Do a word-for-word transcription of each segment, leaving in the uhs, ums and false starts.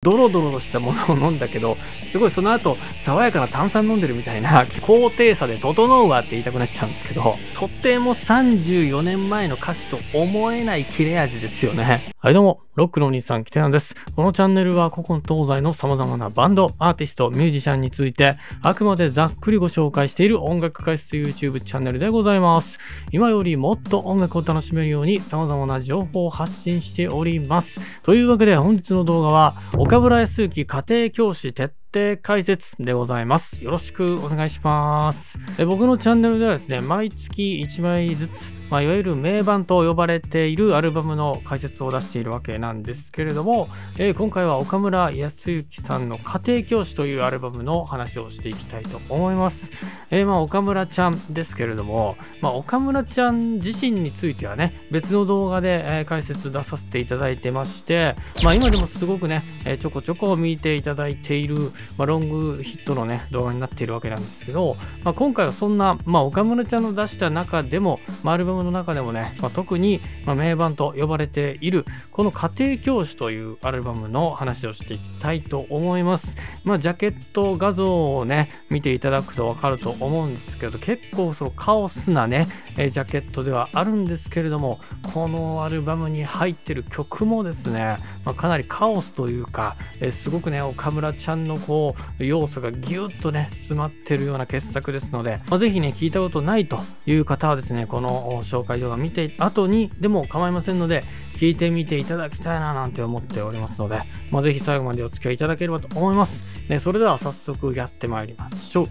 ドロドロとしたものを飲んだけど、すごいその後爽やかな炭酸飲んでるみたいな高低差で整うわって言いたくなっちゃうんですけど、とてもさんじゅうよねんまえの歌詞と思えない切れ味ですよね。はいどうも、ロックのお兄さん、キテヤンです。このチャンネルは古今東西の様々なバンド、アーティスト、ミュージシャンについて、あくまでざっくりご紹介している音楽解説 YouTube チャンネルでございます。今よりもっと音楽を楽しめるように様々な情報を発信しております。というわけで本日の動画は、岡村康之家庭教師徹底解説でございます。よろしくお願いします。え僕のチャンネルではですね、毎月いちまいずつ、まあ、いわゆる名盤と呼ばれているアルバムの解説を出しているわけなんですけれども、えー、今回は岡村康之さんの家庭教師というアルバムの話をしていきたいと思います。えー、まあ岡村ちゃんですけれども、まあ、岡村ちゃん自身についてはね、別の動画で、えー、解説出させていただいてまして、まあ、今でもすごくね、えー、ちょこちょこ見ていただいている、まあ、ロングヒットのね、動画になっているわけなんですけど、まあ、今回はそんな、まあ、岡村ちゃんの出した中でも、まあ、アルバムの中でもね、まあ、特に、まあ、名盤と呼ばれている、この家庭教師というアルバムの話をしていきたいと思います。まあ、ジャケット画像をね、見ていただくとわかると思うんですけど、結構そのカオスなね、えジャケットではあるんですけれども、このアルバムに入ってる曲もですね、まあ、かなりカオスというか、えすごくね、岡村ちゃんのこう、要素がギュッとね、詰まってるような傑作ですので、まあ、ぜひね、聞いたことないという方はですね、この紹介動画見て後にでも構いませんので、聞いてみていただきたいななんて思っておりますので、まあ、ぜひ最後までお付き合いいただければと思います。ね、それでは早速やってまいりましょう。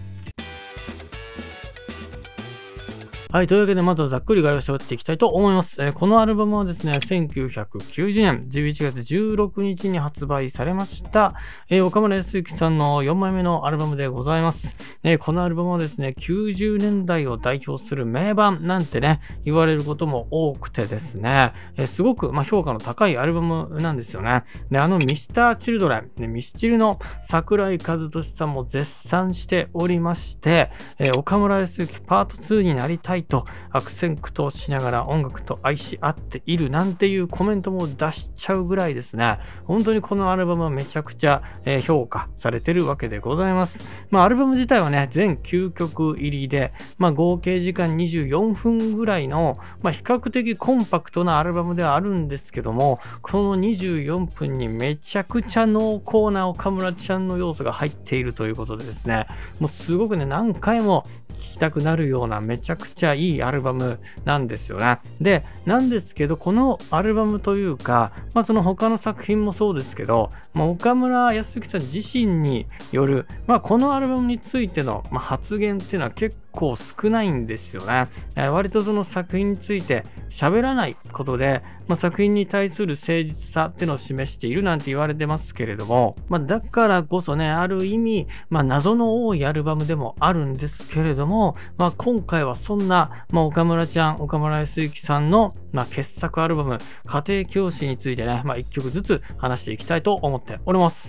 はい。というわけで、まずはざっくり概要を喋っていきたいと思います。えー、このアルバムはですね、せんきゅうひゃくきゅうじゅうねんじゅういちがつじゅうろくにちに発売されました、えー、岡村康之さんのよんまいめのアルバムでございます。えー、このアルバムはですね、きゅうじゅうねんだいを代表する名盤なんてね、言われることも多くてですね、えー、すごく、まあ、評価の高いアルバムなんですよね。で、あの、ミスターチルドレン、ね、ミスチルの桜井和寿さんも絶賛しておりまして、えー、岡村康之パートツーになりたいと悪戦苦闘しながら音楽と愛し合っているなんていうコメントも出しちゃうぐらいですね、本当にこのアルバムはめちゃくちゃ評価されてるわけでございます。まあアルバム自体はね、全きゅうきょく入りで、まあ合計時間にじゅうよんぷんぐらいの、まあ比較的コンパクトなアルバムではあるんですけども、このにじゅうよんぷんにめちゃくちゃ濃厚な岡村ちゃんの要素が入っているということでですね、もうすごくね、何回も聴きたくなるようなめちゃくちゃいいアルバムなんですよね。で、なんですけど、このアルバムというか、まあその他の作品もそうですけど、まあ、岡村康之さん自身による、まあこのアルバムについての、まあ、発言っていうのは結構少ないんですよね。えー、割とその作品について喋らないことで、まあ、作品に対する誠実さっていうのを示しているなんて言われてますけれども、まあ、だからこそね、ある意味、まあ、謎の多いアルバムでもあるんですけれども、まあ、今回はそんな、まあ、岡村ちゃん、岡村康之さんの、まあ、傑作アルバム、家庭教師についてね、まあ、一曲ずつ話していきたいと思っております。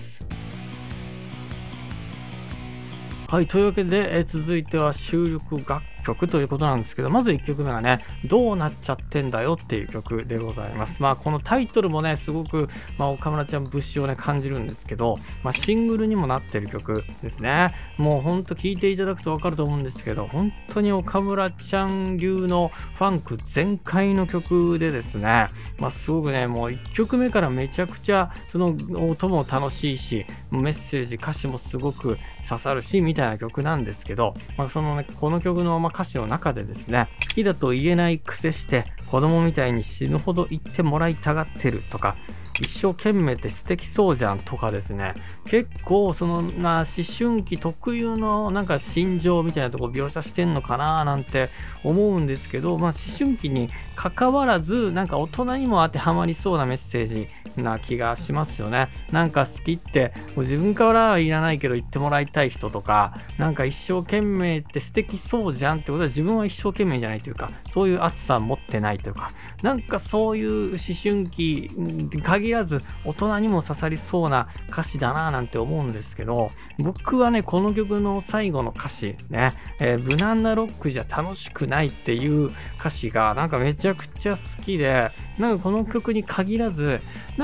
はい。というわけで、えー、続いては収録楽曲ということなんですけど、まずいっきょくめがね、どうなっちゃってんだよっていう曲でございます。まあ、このタイトルもね、すごく、まあ、岡村ちゃん節をね、感じるんですけど、まあ、シングルにもなってる曲ですね。もうほんと聴いていただくとわかると思うんですけど、本当に岡村ちゃん流のファンク全開の曲でですね、まあ、すごくね、もういっきょくめからめちゃくちゃ、その音も楽しいし、メッセージ、歌詞もすごく刺さるし、みたいな曲なんですけど、まあ、そのね、この曲のまま歌詞の中でですね、好きだと言えない癖して子供みたいに死ぬほど言ってもらいたがってるとか、一生懸命って素敵そうじゃんとかですね、結構そのな思春期特有のなんか心情みたいなとこ描写してんのかななんて思うんですけど、まあ思春期に関わらずなんか大人にも当てはまりそうなメッセージな気がしますよね。なんか好きってもう自分からはいらないけど言ってもらいたい人とか、なんか一生懸命って素敵そうじゃんってことは自分は一生懸命じゃないというか、そういう熱さ持ってないというか、なんかそういう思春期に限らず大人にも刺さりそうな歌詞だななんて思うんですけど、僕はねこの曲の最後の歌詞ね、えー、無難なロックじゃ楽しくないっていう歌詞がなんかめちゃくちゃ好きで、なんかこの曲に限らずなん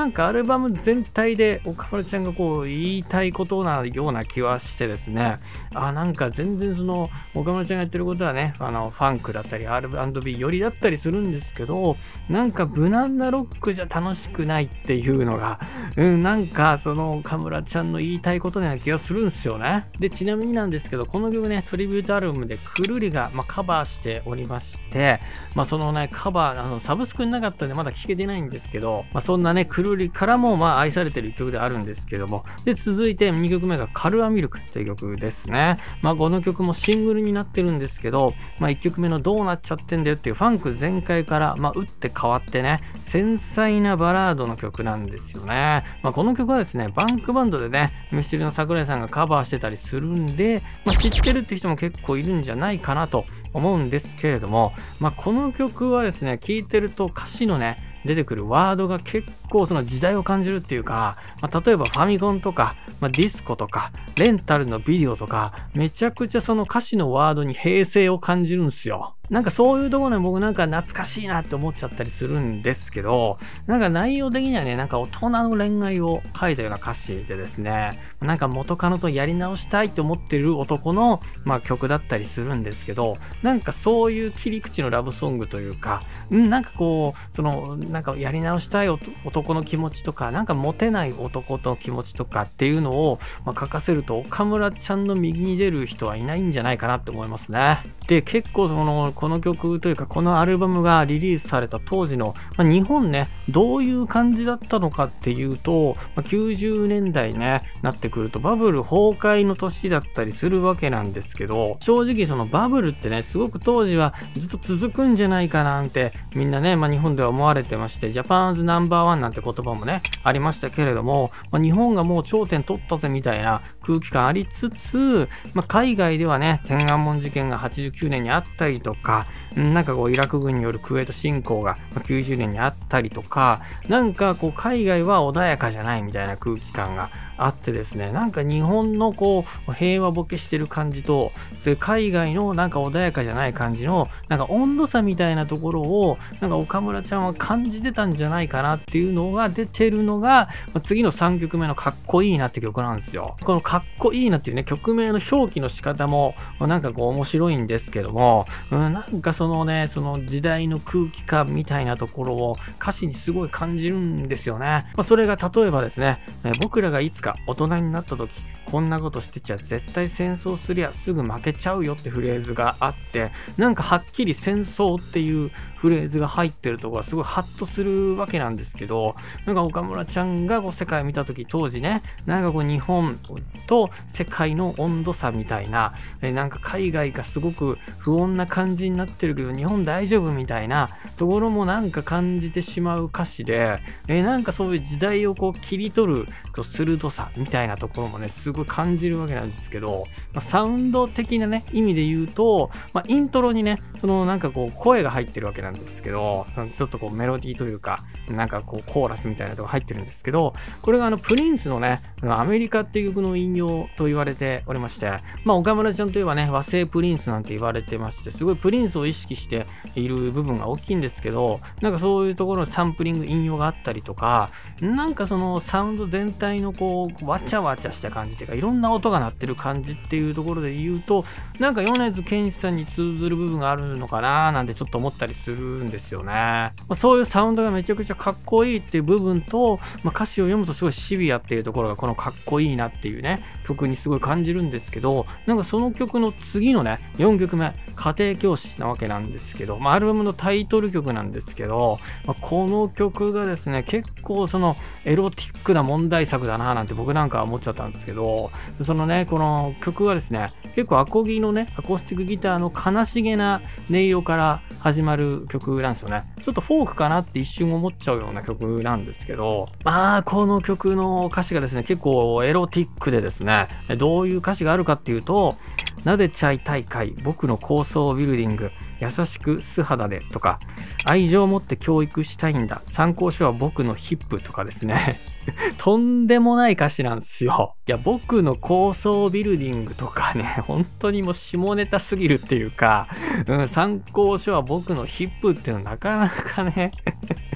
なんかアルバム全体で岡村ちゃんがこう言いたいことなような気はしてですね、あ、なんか全然その岡村ちゃんがやってることはね、あのファンクだったり アールアンドビー 寄りだったりするんですけど、なんか無難なロックじゃ楽しくないっていうのが、うん、なんかその岡村ちゃんの言いたいことのような気がするんですよね。で、ちなみになんですけど、この曲ね、トリビュートアルバムでくるりが、まあ、カバーしておりまして、まあ、そのね、カバー、あのサブスクになかったんでまだ聴けてないんですけど、まあ、そんなね、くるりからもまあ愛されてる曲であるんですけども、で、続いてにきょくめがカルアミルクという曲ですね。まあ、この曲もシングルになってるんですけど、まあ、いっきょくめのどうなっちゃってんだよっていうファンク全開から、まあ、打って変わってね、繊細なバラードの曲なんですよね。まあ、この曲はですね、バンクバンドでね、ミスチルの桜井さんがカバーしてたりするんで、まあ、知ってるって人も結構いるんじゃないかなと思うんですけれども、まあ、この曲はですね、聴いてると歌詞のね、出てくるワードが結構その時代を感じるっていうか、まあ、例えばファミコンとか、まあ、ディスコとか、レンタルのビデオとか、めちゃくちゃその歌詞のワードに平成を感じるんですよ。なんかそういうところで僕なんか懐かしいなって思っちゃったりするんですけど、なんか内容的にはね、なんか大人の恋愛を書いたような歌詞でですね、なんか元カノとやり直したいと思ってる男の、まあ、曲だったりするんですけど、なんかそういう切り口のラブソングというか、んなんかこう、その、なんかやり直したい男の気持ちとか、なんかモテない男の気持ちとかっていうのを、まあ、書かせると岡村ちゃんの右に出る人はいないんじゃないかなって思いますね。で、結構その、この曲というかこのアルバムがリリースされた当時の、まあ、日本ね、どういう感じだったのかっていうと、まあ、きゅうじゅうねんだいね、なってくるとバブル崩壊の年だったりするわけなんですけど、正直そのバブルってね、すごく当時はずっと続くんじゃないかなんてみんなね、まあ、日本では思われてまして、ジャパンズナンバーワンなんて言葉もね、ありましたけれども、まあ、日本がもう頂点取ったぜみたいな空気感ありつつ、まあ、海外ではね、天安門事件がはちじゅうきゅうねんにあったりとか、なんかこうイラク軍によるクウェート侵攻がきゅうじゅうねんにあったりとか、なんかこう海外は穏やかじゃないみたいな空気感があってですね、なんか日本のこう平和ボケしてる感じと、それ海外のなんか穏やかじゃない感じのなんか温度差みたいなところをなんか岡村ちゃんは感じてたんじゃないかなっていうのが出てるのが次のさんきょくめのかっこいいなって曲なんですよ。このかっこいいなっていうね、曲名の表記の仕方もなんかこう面白いんですけども、うん、なんかそのね、その時代の空気感みたいなところを歌詞にすごい感じるんですよね。まあ、それが例えばですね、僕らがいつか大人になった時、こんなことしてちゃ絶対戦争すりゃすぐ負けちゃうよってフレーズがあって、なんかはっきり戦争っていうフレーズが入ってるところがすごいハッとするわけなんですけど、なんか岡村ちゃんがこう世界を見た時、当時ね、なんかこう日本と世界の温度差みたいな、えなんか海外がすごく不穏な感じになってるけど日本大丈夫みたいなところもなんか感じてしまう歌詞で、えなんかそういう時代をこう切り取る鋭さみたいなところもね、すごい感じるわけなんですけど、まあ、サウンド的なね、意味で言うと、まあ、イントロにね、そのなんかこう声が入ってるわけなんですけど、ちょっとこうメロディーというか、なんかこうコーラスみたいなとこ入ってるんですけど、これがあのプリンスのね、アメリカっていう曲の引用と言われておりまして、まあ岡村ちゃんといえばね、和製プリンスなんて言われてまして、すごいプリンスを意識している部分が大きいんですけど、なんかそういうところのサンプリング引用があったりとか、なんかそのサウンド全体のこう、わちゃわちゃした感じっていうか、いろんな音が鳴ってる感じっていうところで言うと、なんか米津玄師さんに通ずる部分があるのかなーなんてちょっと思ったりするんですよね。まあ、そういうサウンドがめちゃくちゃかっこいいっていう部分と、まあ、歌詞を読むとすごいシビアっていうところがこのかっこいいなっていうね、曲にすごい感じるんですけど、なんかその曲の次のね、よんきょくめ、家庭教師なわけなんですけど、まあ、アルバムのタイトル曲なんですけど、まあ、この曲がですね、結構そのエロティックな問題作だななんて僕なんかは思っちゃったんですけど、そのね、この曲はですね、結構アコギのね、アコースティックギターの悲しげな音色から始まる曲なんですよね。ちょっとフォークかなって一瞬思っちゃうような曲なんですけど、まあ、この曲の歌詞がですね、結構エロティックでですね、どういう歌詞があるかっていうと、撫でちゃい大会、僕の高層ビルディング、優しく素肌でとか、愛情を持って教育したいんだ、参考書は僕のヒップとかですね。とんでもない歌詞なんですよ。いや、僕の高層ビルディングとかね、本当にもう下ネタすぎるっていうか、うん、参考書は僕のヒップっていうのはなかなかね、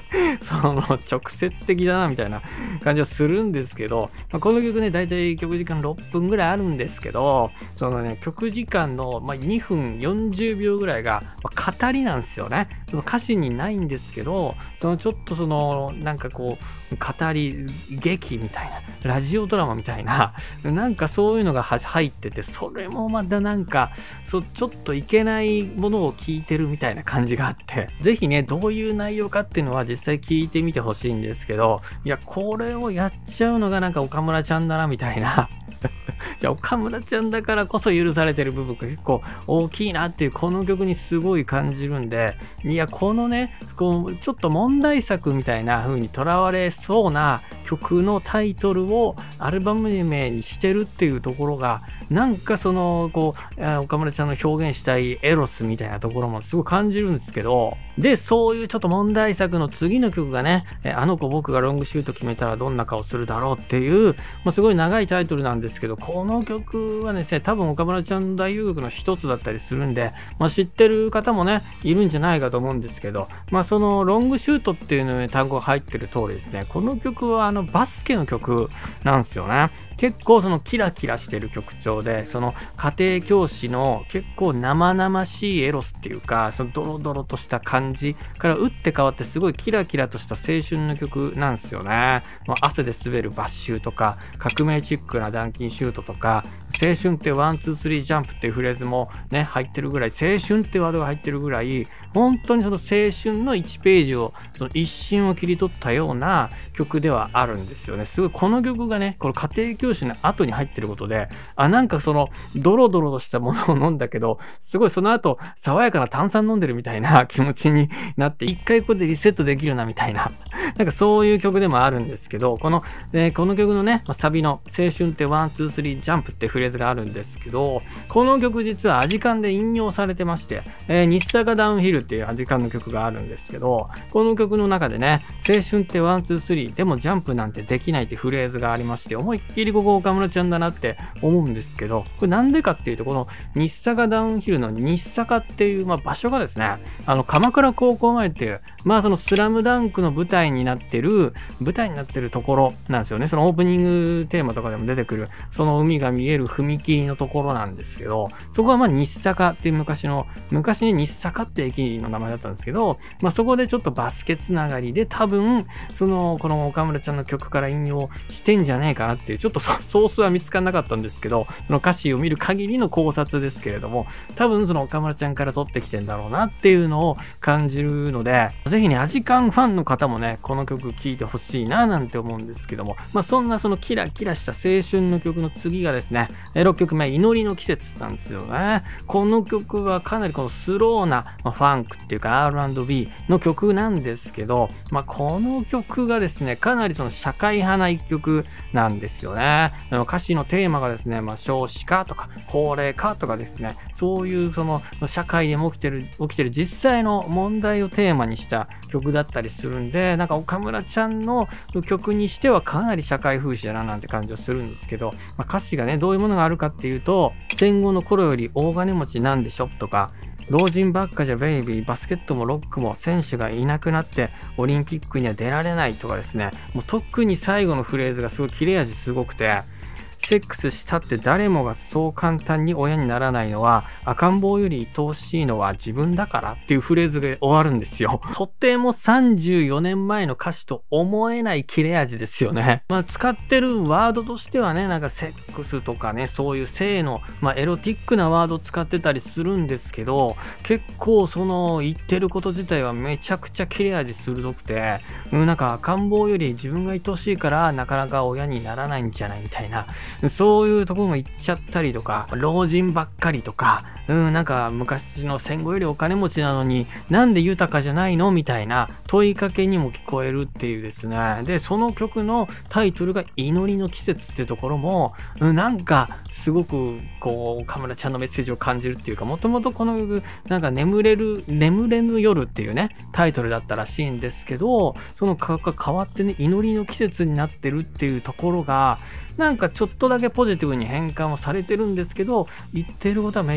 その直接的だなみたいな感じはするんですけど、まあ、この曲ね、だいたい曲時間ろっぷんぐらいあるんですけど、そのね、曲時間の、まあ、にふんよんじゅうびょうぐらいが、まあ、語りなんですよね。その歌詞にないんですけど、そのちょっとその、なんかこう、語り、劇みたいな、ラジオドラマみたいな、なんかそういうのが入ってて、それもまたなんか、そう、ちょっといけないものを聞いてるみたいな感じがあって、ぜひね、どういう内容かっていうのは実際聞いてみてほしいんですけど、いや、これをやっちゃうのがなんか岡村ちゃんだな、みたいな。じゃあ岡村ちゃんだからこそ許されてる部分が結構大きいなっていうこの曲にすごい感じるんで、いや、このね、こうちょっと問題作みたいな風にとらわれそうな曲のタイトルをアルバム名にしてるっていうところが、なんかその、こう、岡村ちゃんの表現したいエロスみたいなところもすごい感じるんですけど、で、そういうちょっと問題作の次の曲がね、あの子僕がロングシュート決めたらどんな顔するだろうっていう、まあ、すごい長いタイトルなんですけど、この曲はですね、多分岡村ちゃん大遊曲の一つだったりするんで、まあ、知ってる方もね、いるんじゃないかと思うんですけど、まあ、そのロングシュートっていうのに単語が入ってる通りですね、この曲はあのバスケの曲なんですよね。結構そのキラキラしてる曲調で、その家庭教師の結構生々しいエロスっていうか、そのドロドロとした感じから打って変わってすごいキラキラとした青春の曲なんですよね。もう汗で滑るバッシュとか、革命チックなダンキンシュートとか、青春ってワン、ツー、スリージャンプっていうフレーズもね、入ってるぐらい、青春ってワードが入ってるぐらい、本当にその青春のいちページを、その一瞬を切り取ったような曲ではあるんですよね。すごいこの曲がね、この家庭教師の後に入ってることで、あ、なんかそのドロドロとしたものを飲んだけど、すごいその後爽やかな炭酸飲んでるみたいな気持ちになって、一回ここでリセットできるなみたいな、なんかそういう曲でもあるんですけど、この、えー、この曲のね、サビの青春ってワン、ツー、スリージャンプってフレーズがあるんですけど、この曲実はアジカンで引用されてまして、えー、日坂ダウンヒルっていうアジカンの曲があるんですけど、この曲の中でね、青春ってワン、ツー、スリーでもジャンプなんてできないってフレーズがありまして、思いっきりここ岡村ちゃんだなって思うんですけど、これなんでかっていうと、この日坂ダウンヒルの日坂っていう、まあ、場所がですね、あの鎌倉高校前っていう、まあそのスラムダンクの舞台になってる、舞台になってるところなんですよね。そのオープニングテーマとかでも出てくる、その海が見える踏切のところなんですけど、そこはまあ日坂っていう昔の、昔に日坂って駅の名前だったんですけど、まあそこでちょっとバスケつながりで多分、その、この岡村ちゃんの曲から引用してんじゃねえかなっていう、ちょっとソースは見つからなかったんですけど、その歌詞を見る限りの考察ですけれども、多分その岡村ちゃんから取ってきてんだろうなっていうのを感じるので、ぜひね、アジカンファンの方もね、この曲聴いてほしいななんて思うんですけども、まあそんなそのキラキラした青春の曲の次がですね、ろっきょくめ、祈りの季節なんですよね。この曲はかなりこのスローな、まあ、ファンクっていうか アールアンドビー の曲なんですけど、まあこの曲がですね、かなりその社会派な一曲なんですよね。歌詞のテーマがですね、まあ少子化とか高齢化とかですね、そういうその社会でも起きてる、起きてる実際の問題をテーマにした曲だったりするんで、なんか岡村ちゃんの曲にしてはかなり社会風刺だななんて感じはするんですけど、まあ、歌詞がね、どういうものがあるかっていうと、戦後の頃より大金持ちなんでしょとか、老人ばっかじゃベイビー、バスケットもロックも選手がいなくなってオリンピックには出られないとかですね、もう特に最後のフレーズがすごい切れ味すごくて、セックスしたって誰もがそう簡単に親にならないのは赤ん坊より愛おしいのは自分だからっていうフレーズで終わるんですよ。とてもさんじゅうよねんまえの歌詞と思えない切れ味ですよね。まあ使ってるワードとしてはね、なんかセックスとかね、そういう性の、まあ、エロティックなワードを使ってたりするんですけど、結構その言ってること自体はめちゃくちゃ切れ味鋭くて、うん、なんか赤ん坊より自分が愛おしいからなかなか親にならないんじゃないみたいな、そういうところも言っちゃったりとか、老人ばっかりとか、うん、なんか昔の戦後よりお金持ちなのになんで豊かじゃないのみたいな問いかけにも聞こえるっていうですね。で、その曲のタイトルが祈りの季節っていうところも、うん、なんかすごくこう、岡村ちゃんのメッセージを感じるっていうか、もともとこの曲、なんか眠れる、眠れぬ夜っていうね、タイトルだったらしいんですけど、その価格が変わってね、祈りの季節になってるっていうところが、なんかちょっとだけポジティブに変換をされてるんですけど、言ってることはめちゃく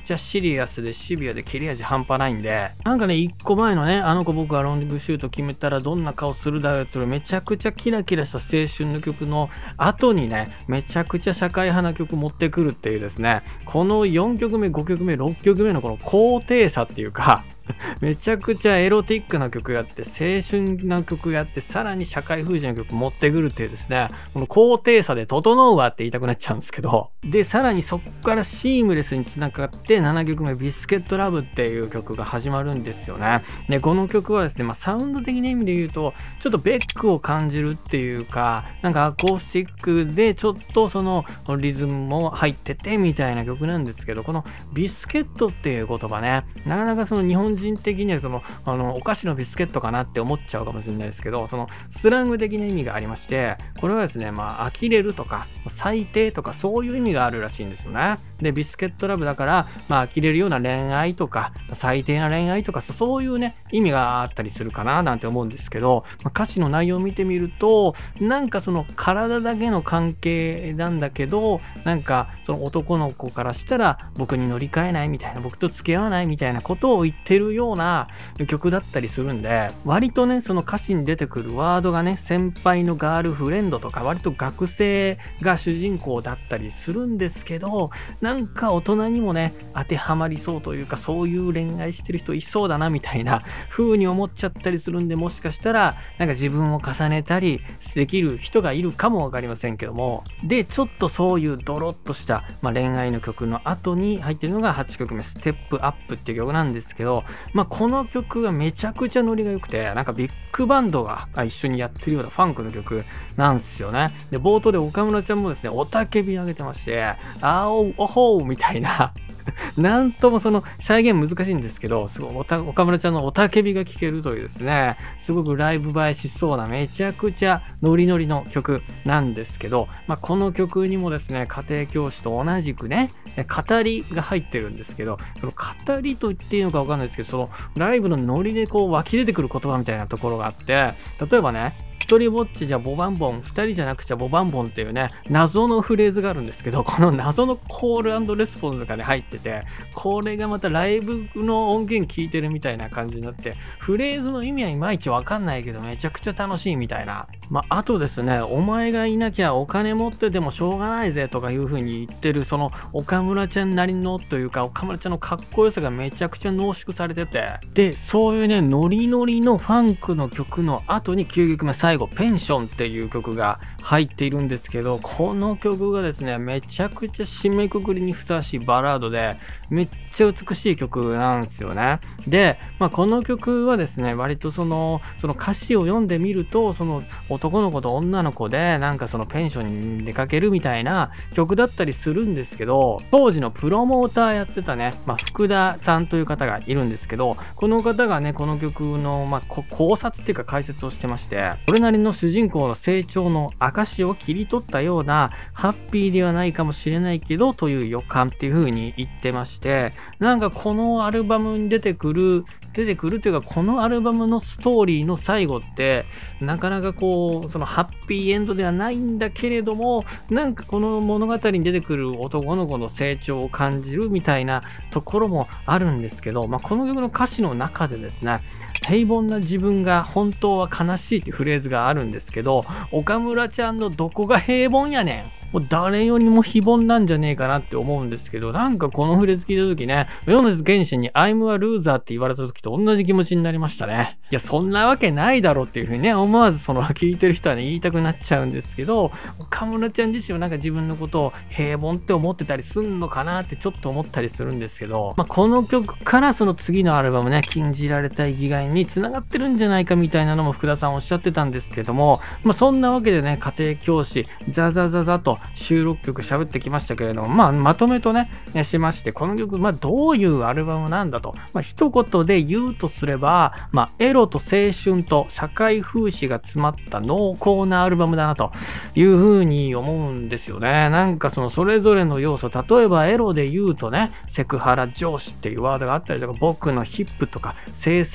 ちゃシリアスでシビアで切れ味半端ないんで、なんかね、一個前のね、あの子僕がロングシュート決めたらどんな顔するだろうっていうめちゃくちゃキラキラした青春の曲の後にね、めちゃくちゃ社会派な曲持ってくるっていうですね、このよんきょくめ、ごきょくめ、ろっきょくめのこの高低差っていうか、めちゃくちゃエロティックな曲やって、青春な曲やって、さらに社会風刺な曲持ってくるっていうですね、この高低差で整うわって言いたくなっちゃうんですけど、で、さらにそこからシームレスに繋がってななきょくめ、ビスケットラブっていう曲が始まるんですよね。で、この曲はですね、まあ、サウンド的な意味で言うと、ちょっとベックを感じるっていうか、なんかアコースティックでちょっとそのリズムも入っててみたいな曲なんですけど、このビスケットっていう言葉ね、なかなかその日本人的にはその、あの、お菓子のビスケットかなって思っちゃうかもしれないですけど、そのスラング的な意味がありまして、これはですね、まあ、呆れるとか、最低とかそういう意味があるらしいんですよね。で、ビスケットラブだから、まあ、呆れるような恋愛とか、最低な恋愛とか、そういうね、意味があったりするかななんて思うんですけど、まあ、歌詞の内容を見てみると、なんかその体だけの関係なんだけど、なんかその男の子からしたら僕に乗り換えないみたいな、僕と付き合わないみたいなことを言ってるような曲だったりするんで、割とね、その歌詞に出てくるワードがね、先輩のガールフレンドとか、割と学生が主人公だったりするんですけど、なんか大人にもね、当てはまりそうというか、そういう恋愛してる人いそうだなみたいな風に思っちゃったりするんで、もしかしたら、なんか自分を重ねたりできる人がいるかもわかりませんけども、で、ちょっとそういうドロッとした、まあ、恋愛の曲の後に入ってるのがはちきょくめ、ステップアップっていう曲なんですけど、まあ、この曲がめちゃくちゃノリが良くて、なんかビッグバンドが一緒にやってるようなファンクの曲なんですよね。で、冒頭で岡村ちゃんもですね、おたけび上げてまして、あお、おほーみたいな、なんともその再現難しいんですけど、すごいおた岡村ちゃんのおたけびが聴けるというですね、すごくライブ映えしそうなめちゃくちゃノリノリの曲なんですけど、まあ、この曲にもですね、家庭教師と同じくね、語りが入ってるんですけど、その語りと言っていいのかわかんないですけど、そのライブのノリでこう湧き出てくる言葉みたいなところがあって、例えばね、一人ぼっちじゃボバンボン、二人じゃなくちゃボバンボンっていうね、謎のフレーズがあるんですけど、この謎のコール&レスポンスがね、入ってて、これがまたライブの音源聞いてるみたいな感じになって、フレーズの意味はいまいちわかんないけど、めちゃくちゃ楽しいみたいな。まあ、あとですね、お前がいなきゃお金持っててもしょうがないぜとかいう風に言ってる、その岡村ちゃんなりのというか、岡村ちゃんのかっこよさがめちゃくちゃ濃縮されてて、で、そういうね、ノリノリのファンクの曲の後にきゅうきょくめ最後、ペンションっていう曲が入っているんですけど、この曲がですね、めちゃくちゃ締めくくりにふさわしいバラードで、めっちゃ美しい曲なんですよね。で、まあ、この曲はですね、割とその、その歌詞を読んでみると、その男の子と女の子で、なんかそのペンションに出かけるみたいな曲だったりするんですけど、当時のプロモーターやってたね、まあ、福田さんという方がいるんですけど、この方がね、この曲の、まあ、考察っていうか解説をしてまして、それなりの主人公の成長の証を切り取ったような、ハッピーではないかもしれないけど、という予感っていう風に言ってまして、なんかこのアルバムに出てくる、出てくるというか、このアルバムのストーリーの最後って、なかなかこう、そのハッピーエンドではないんだけれども、なんかこの物語に出てくる男の子の成長を感じるみたいなところもあるんですけど、まあ、この曲の歌詞の中でですね、平凡な自分が本当は悲しいっていうフレーズがあるんですけど、岡村ちゃんのどこが平凡やねん、もう誰よりも非凡なんじゃねえかなって思うんですけど、なんかこのフレーズ聞いた時ね、米津玄師に I'm a loser って言われた時と同じ気持ちになりましたね。いや、そんなわけないだろっていう風にね、思わずその聞いてる人はね、言いたくなっちゃうんですけど、岡村ちゃん自身はなんか自分のことを平凡って思ってたりすんのかなってちょっと思ったりするんですけど、まあ、この曲からその次のアルバムね、禁じられた生きがいに繋がってるんじゃないかみたいなのも福田さんおっしゃってたんですけども、まあ、そんなわけでね、家庭教師、ザザザザと収録曲喋ってきましたけれども、まあ、まとめとね、しまして、この曲、まあ、どういうアルバムなんだと、まあ、一言で言うとすれば、まあ、エロと青春と社会風刺が詰まった濃厚なアルバムだなというふうに思うんですよね。なんかそのそれぞれの要素、例えばエロで言うとね、セクハラ上司っていうワードがあったりとか、僕のヒップとか性生活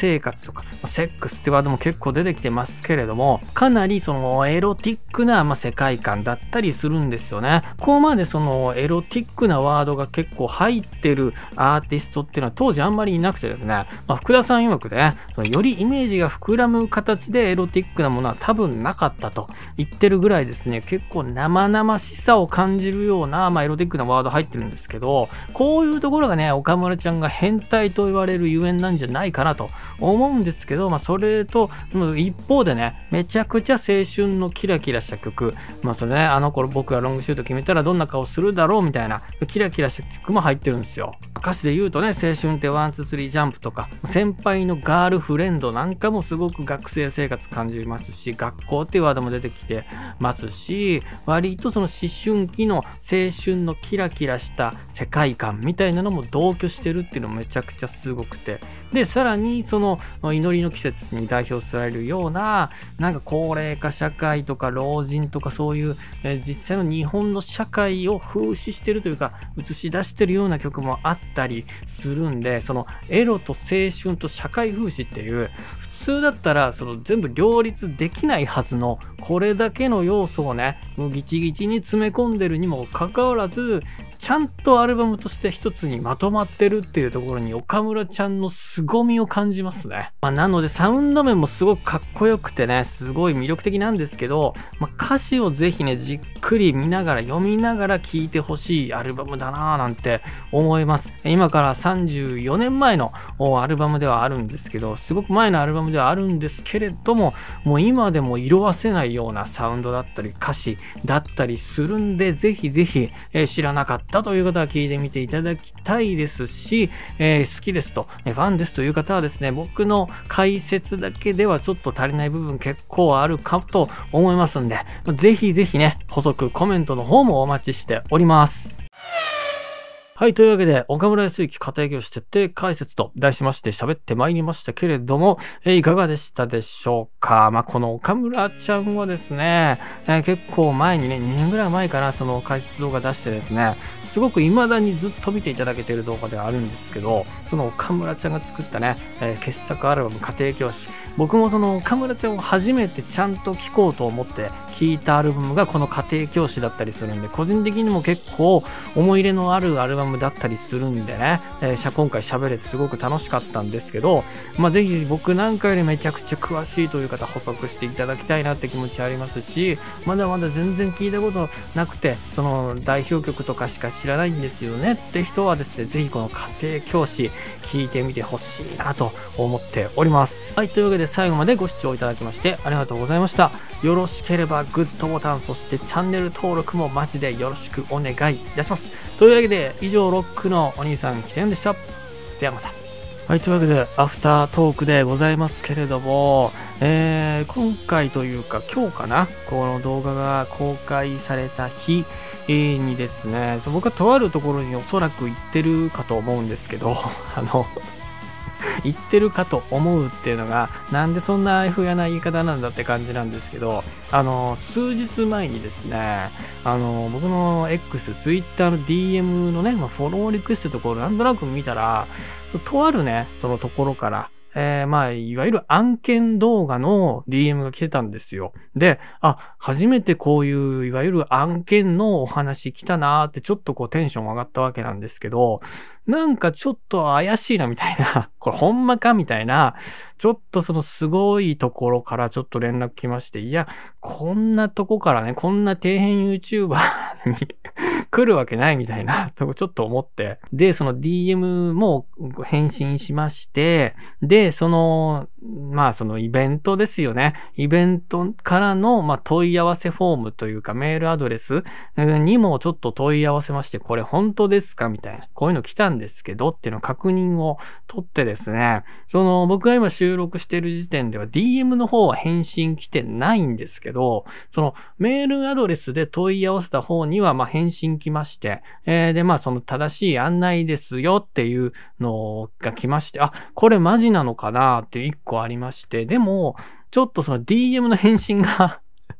とか、セックスってワードも結構出てきてますけれども、かなりそのエロティックな、まあ、世界観だったりするんですよね。ここまでそのエロティックなワードが結構入ってるアーティストっていうのは当時あんまりいなくてですね、まあ、福田さん曰くで、ね、そのよりイメージが膨らむ形でエロティックなものは多分なかったと言ってるぐらいですね、結構生々しさを感じるような、まあ、エロティックなワード入ってるんですけど、こういうところがね、岡村ちゃんが変態と言われるゆえんなんじゃないかなと思うんですけど、まあ、それと一方でね、めちゃくちゃ青春のキラキラした曲、まあそれね、あの頃僕がロングシュート決めたらどんな顔するだろうみたいなキラキラした曲も入ってるんですよ。歌詞で言うとね、青春ってワンツースリージャンプとか、先輩のガールフレンドなんかもすごく学生生活感じますし、学校っていうワードも出てきてますし、割とその思春期の青春のキラキラした世界観みたいなのも同居してるっていうのもめちゃくちゃすごくて、でさらにその祈りの季節に代表されるような、なんか高齢化社会とか老人とかそういう、えー、実際の日本の社会を風刺してるというか映し出してるような曲もあったりするんで、そのエロと青春と社会風刺っていう普通だったらその全部両立できないはずのこれだけの要素をねギチギチに詰め込んでるにもかかわらず、ちゃんとアルバムとして一つにまとまってるっていうところに岡村ちゃんの凄みを感じますね。まあ、なのでサウンド面もすごくかっこよくてね、すごい魅力的なんですけど、まあ、歌詞をぜひねじっくり見ながら読みながら聴いてほしいアルバムだなぁなんて思います。今からさんじゅうよねんまえのアルバムではあるんですけど、すごく前のアルバムではあるんですけれども、もう今でも色褪せないようなサウンドだったり歌詞だったりするんで、ぜひぜひ、えー、知らなかったという方は聞いてみていただきたいですし、えー、好きですと、ファンですという方はですね、僕の解説だけではちょっと足りない部分結構あるかと思いますんで、ぜひぜひね、補足コメントの方もお待ちしております。はい。というわけで、岡村康之家庭教師徹底解説と題しまして喋ってまいりましたけれども、えー、いかがでしたでしょうか。まあ、この岡村ちゃんはですね、えー、結構前にね、にねんぐらい前からその解説動画出してですね、すごく未だにずっと見ていただけている動画ではあるんですけど、その岡村ちゃんが作ったね、えー、傑作アルバム家庭教師。僕もその岡村ちゃんを初めてちゃんと聴こうと思って聴いたアルバムがこの家庭教師だったりするんで、個人的にも結構思い入れのあるアルバムだったりするんでね、えー、今回喋れてすごく楽しかったんですけど、まあ、ぜひ僕なんかよりめちゃくちゃ詳しいという方補足していただきたいなって気持ちありますし、まだまだ全然聞いたことなくて、その代表曲とかしか知らないんですよねって人はですね、ぜひこの家庭教師聞いてみてほしいなと思っております。はい、というわけで最後までご視聴いただきましてありがとうございました。よろしければグッドボタン、そしてチャンネル登録もマジでよろしくお願いいたします。というわけで以上ロックのお兄さん、きてんでした。ではまた。はい、というわけでアフタートークでございますけれども、えー、今回というか今日かな、この動画が公開された日にですね、僕はとあるところにおそらく行ってるかと思うんですけど、あの言ってるかと思うっていうのがなんでそんなあやふやな言い方なんだって感じなんですけど、あの数日前にですね、あの僕の X、Twitter の ディーエム のね、まあ、フォローリクエストところなんとなく見たら、とあるねそのところからえー、まあ、いわゆる案件動画の ディーエム が来てたんですよ。で、あ、初めてこういういわゆる案件のお話来たなーってちょっとこうテンション上がったわけなんですけど、なんかちょっと怪しいなみたいな、これほんまかみたいな、ちょっとそのすごいところからちょっと連絡来まして、いや、こんなとこからね、こんな底辺 YouTuber に来るわけないみたいなとこちょっと思って、で、その ディーエム も返信しまして、で、その、まあそのイベントですよね。イベントからの、まあ、問い合わせフォームというかメールアドレスにもちょっと問い合わせまして、これ本当ですかみたいな。こういうの来たんですけどっていうのを確認を取ってですね、その僕が今収録している時点では ディーエム の方は返信来てないんですけど、そのメールアドレスで問い合わせた方にはまあ返信来まして、えー、でまあその正しい案内ですよっていうのが来まして、あ、これマジなのかなっていう一個ありまして、でもちょっとその ディーエム の返信が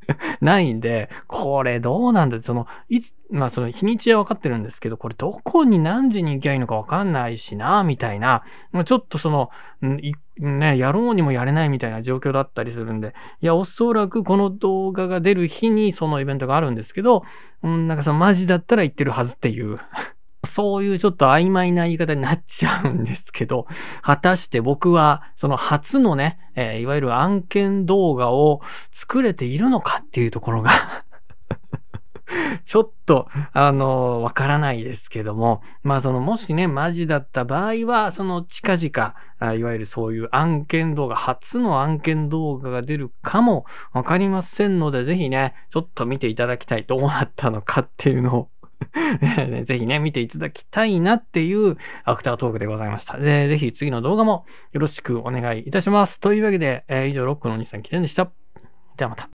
ないんで、これどうなんだ、その、いつ、まあその日にちは分かってるんですけど、これどこに何時に行きゃいいのか分かんないしな、みたいな、まあちょっとその、んいね、やろうにもやれないみたいな状況だったりするんで、いや、おそらくこの動画が出る日にそのイベントがあるんですけど、うん、なんかそのマジだったら行ってるはずっていう、そういうちょっと曖昧な言い方になっちゃうんですけど、果たして僕はその初のね、えーいわゆる案件動画を作れているのかっていうところがちょっと、あの、わからないですけども、まあその、もしね、マジだった場合は、その近々、あいわゆるそういう案件動画、初の案件動画が出るかもわかりませんので、ぜひね、ちょっと見ていただきたい。どうなったのかっていうのをねぜひね、見ていただきたいなっていうアフタートークでございました。で、ぜひ次の動画もよろしくお願いいたします。というわけで、えー以上、ロックのお兄さん、キテンでした。ではまた。